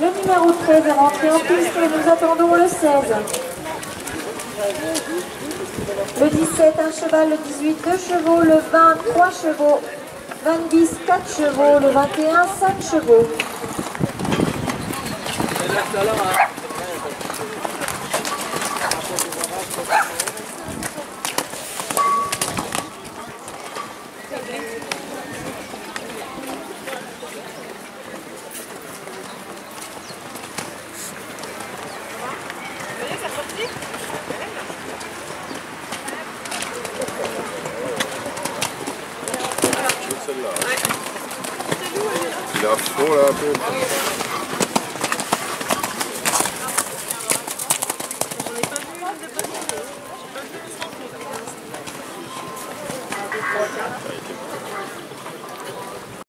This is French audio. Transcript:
Le numéro 13 est rentré en piste et nous attendons le 16. Le 17, un cheval, le 18, 2 chevaux, le 20, 3 chevaux, 20 bis, 4 chevaux, le 21, 5 chevaux. Il est à fond là un peu. J'en ai pas vu.